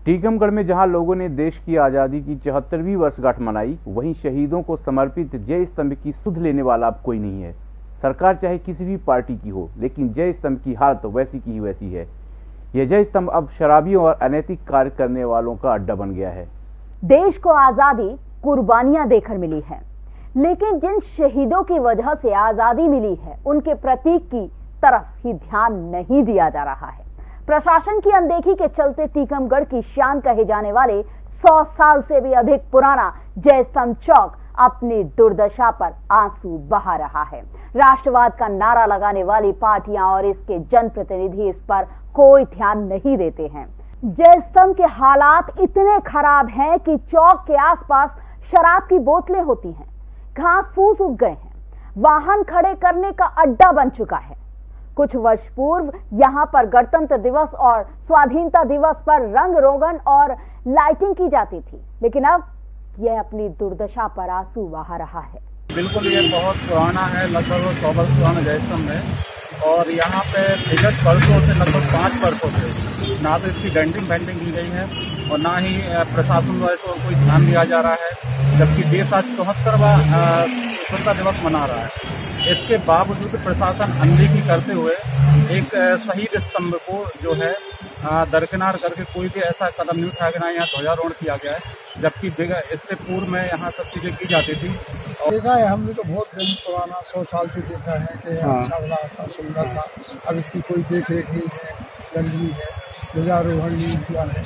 टीकमगढ़ में जहां लोगों ने देश की आज़ादी की 74वीं वर्षगांठ मनाई, वहीं शहीदों को समर्पित जय स्तंभ की सुध लेने वाला अब कोई नहीं है। सरकार चाहे किसी भी पार्टी की हो, लेकिन जय स्तंभ की हालत तो वैसी की ही वैसी है। यह जय स्तंभ अब शराबियों और अनैतिक कार्य करने वालों का अड्डा बन गया है। देश को आजादी कुर्बानियां देकर मिली है, लेकिन जिन शहीदों की वजह से आजादी मिली है, उनके प्रतीक की तरफ ही ध्यान नहीं दिया जा रहा है। प्रशासन की अनदेखी के चलते टीकमगढ़ की शान कहे जाने वाले 100 साल से भी अधिक पुराना जय स्तंभ चौक अपनी दुर्दशा पर आंसू बहा रहा है। राष्ट्रवाद का नारा लगाने वाली पार्टियां और इसके जनप्रतिनिधि इस पर कोई ध्यान नहीं देते हैं। जय स्तंभ के हालात इतने खराब हैं कि चौक के आसपास शराब की बोतलें होती हैं, घास फूस उग गए हैं, वाहन खड़े करने का अड्डा बन चुका है। कुछ वर्ष पूर्व यहां पर गणतंत्र दिवस और स्वाधीनता दिवस पर रंग रोगन और लाइटिंग की जाती थी, लेकिन अब यह अपनी दुर्दशा पर आंसू बहा रहा है। बिल्कुल, ये बहुत पुराना है, लगभग 100 वर्ष पुराना जय स्तंभ है और यहाँ पे विगत वर्षों से लगभग 5 वर्षों से ना तो इसकी डेंटिंग पेंटिंग की गई है और ना ही प्रशासन द्वारा इसको कोई ध्यान दिया जा रहा है, जबकि देश आज 74वां स्वतंत्रता दिवस मना रहा है। इसके बावजूद प्रशासन अनदेखी करते हुए एक शहीद स्तंभ को जो है दरकिनार करके कोई भी ऐसा कदम नहीं उठाया गया, यहाँ ध्वजारोहण किया गया है, जबकि इससे पूर्व में यहाँ सब चीजें की जाती थी। देखा है हमने तो बहुत दिन पुराना 100 साल से देखा है कि अच्छा बड़ा था, सुंदर था। अब इसकी कोई देख रेख नहीं है, गंदगी है, ध्वजारोहण नहीं किया है,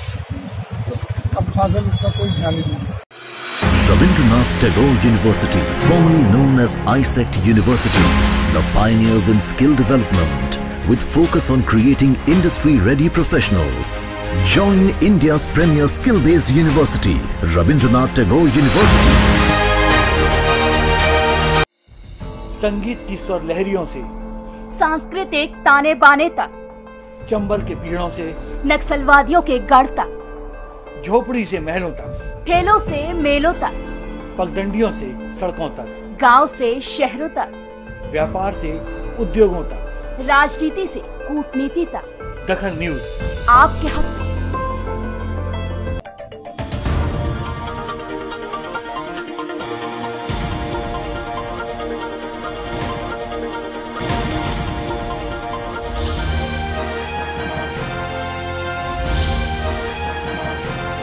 अब शासन उसका कोई ध्यान नहीं है। Rabindranath Tagore University, formerly known as ISECT University, the pioneers in skill development with focus on creating industry-ready professionals. Join India's premier skill-based university, Rabindranath Tagore University. संगीत की स्वर लहरियों से सांस्कृतिक ताने बाने तक, चंबल के पीड़ों से नक्सलवादियों के गढ़ तक, झोपड़ी से महलों तक, ठेलों से मेलों तक, पगडंडियों से सड़कों तक, गांव से शहरों तक, व्यापार से उद्योगों तक, राजनीति से कूटनीति तक, दखल न्यूज आपके हक में।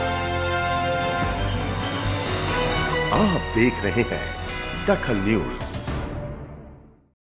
आप देख रहे हैं दखल न्यूज।